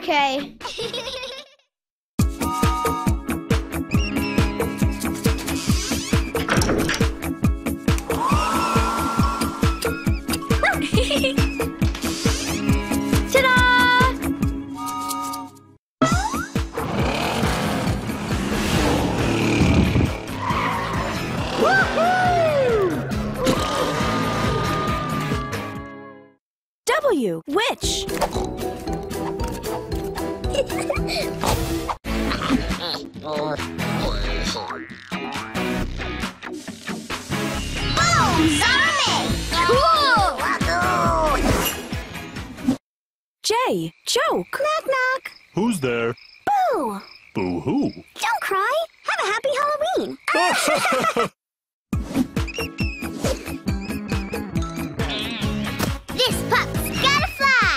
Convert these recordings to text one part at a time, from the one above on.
Okay. Ta-da! W. Which? Boom! Zombie! Cool! J. Joke. Knock, knock. Who's there? Boo! Boo-hoo. Don't cry. Have a happy Halloween. This pup's gotta fly.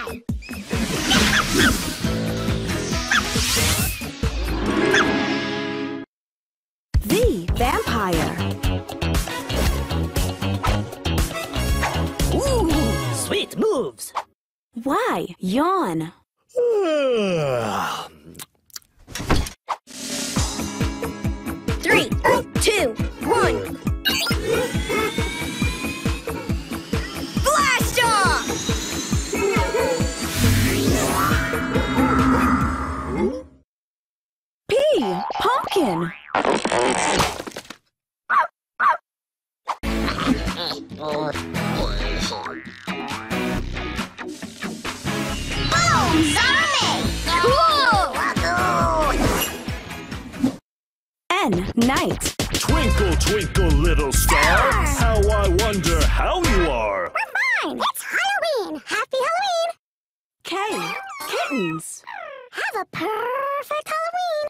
V. Vampire. Ooh, sweet moves. Y. Yawn. 3, 2, 1. Blast off! P. Pumpkin. Boom! Zombie! Cool! N. Night. Twinkle, twinkle, little star. How I wonder how you are. We're fine. It's Halloween. Happy Halloween. K. Kittens. Have a perfect Halloween.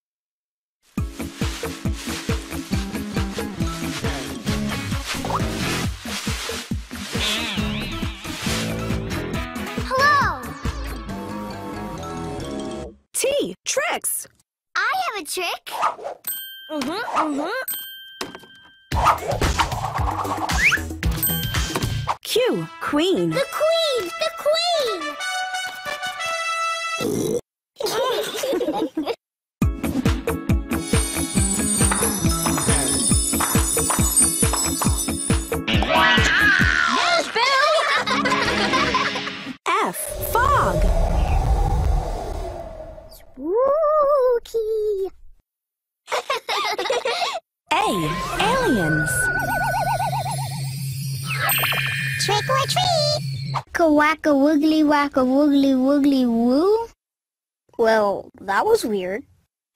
Hello. T. Tricks. I have a trick. Q. Queen. The queen! The queen! There's Bill! F. Fog. Spooky! A. Aliens. Trick or treat! Ka-wacka woogly wacka woogly woogly woo? Well, that was weird.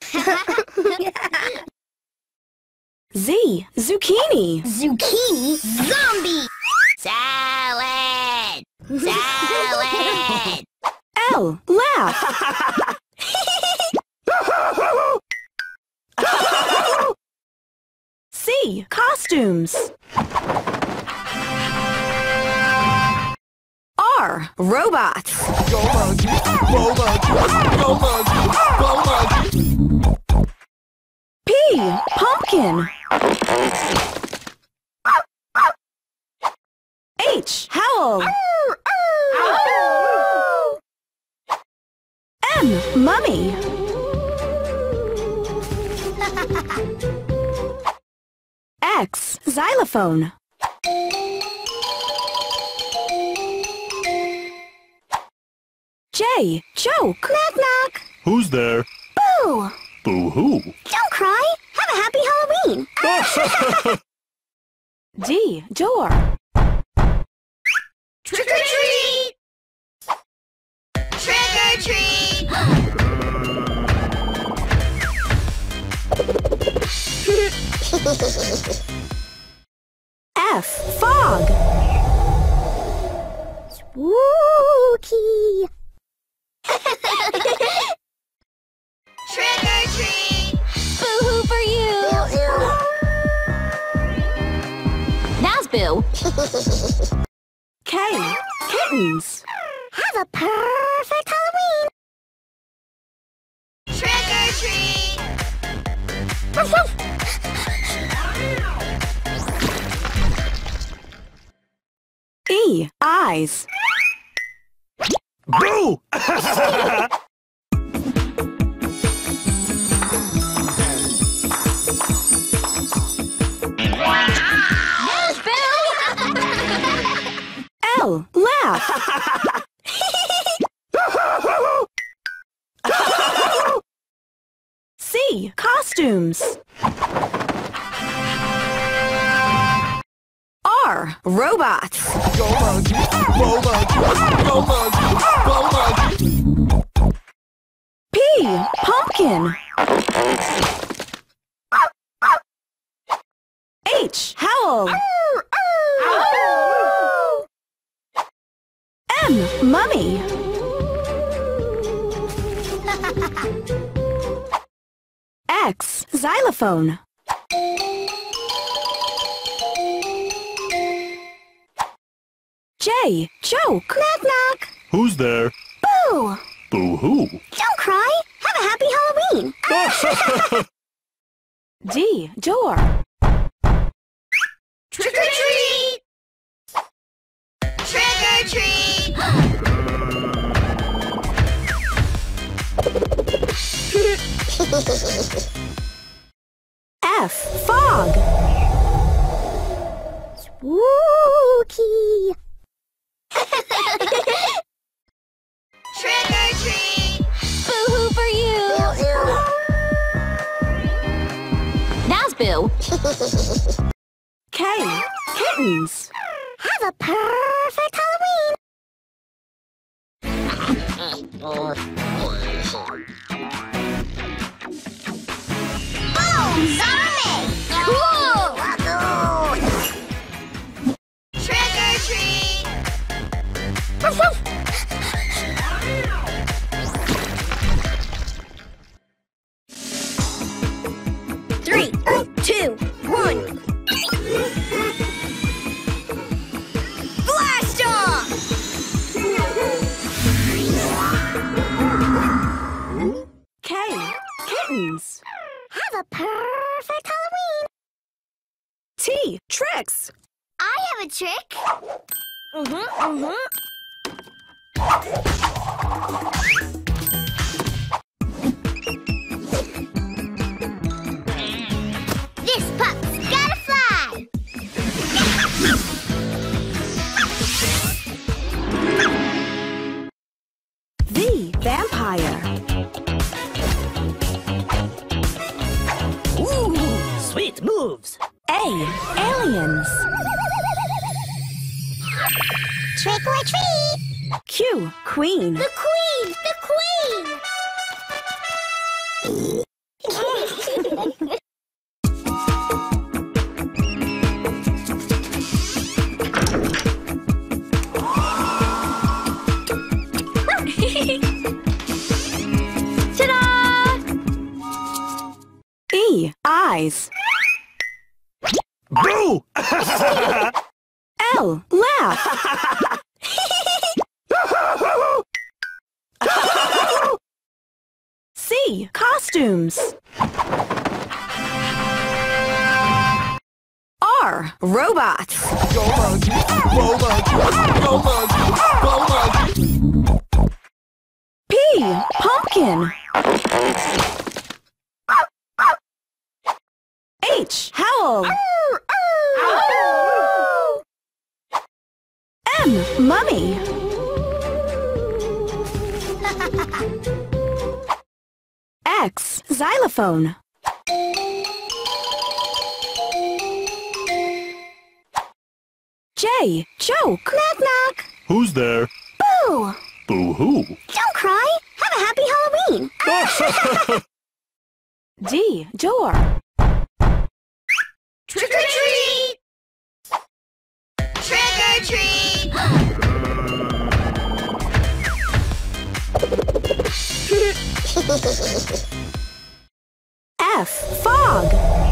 Z. Zucchini. Zucchini zombie! Salad! Salad! L. Laugh. C. Costumes. R. Robots. Go monkey, go monkey, go monkey, go monkey. P. Pumpkin. H. Howl. M. Mummy. X. Xylophone. J. Joke. Knock knock! Who's there? Boo! Boo-hoo. Don't cry! Have a happy Halloween! D. Door. Trick or treat! Trick or treat! F. Fog. Spooky! Trick or treat! Boo-hoo for you. Now's Boo. K. Kittens. Have a perfect Halloween! Trick or treat! E. Eyes. Boo! C. Costumes. R. Robots. Go monkey, go monkey, go monkey, go monkey. P. Pumpkin. H. Howl. M. Mummy. X. Xylophone. J. Joke. Knock knock. Who's there? Boo! Boo-hoo. Don't cry. Have a happy Halloween. D. Door. Trick or treat! Trick or treat! F. Fog. Spooky! Trick or treat! Boo-hoo for you. That's Boo. K. Kittens. Have a perfect Halloween! Boom! Zombie! Cool! Trick or treat! Three, two, one. Blast off! K. Kittens. Have a perfect Halloween! T. Tricks. I have a trick. This pup's gotta fly. V. Vampire. Ooh, sweet moves. A. Aliens. Trick or treat. Q. Queen. The queen! The queen! Ta-da! E. Eyes. Boo! L. Laugh. C. Costumes. R. Robots. Go monkey, go monkey, go monkey, go monkey. P. Pumpkin. H. Howl. M. Mummy. X. Xylophone. J. Joke. Knock knock. Who's there? Boo! Boo-hoo. Don't cry. Have a happy Halloween. D. Door. Trick or treat! Trick or treat! F. Fog.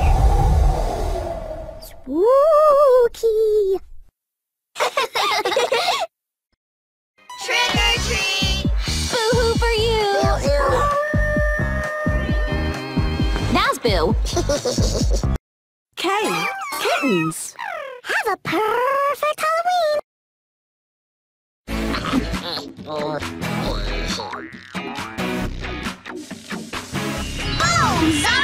Spooky! Trick or treat! Boo-hoo for you. That's Boo. K. Kittens. Have a perfect Halloween! Boom!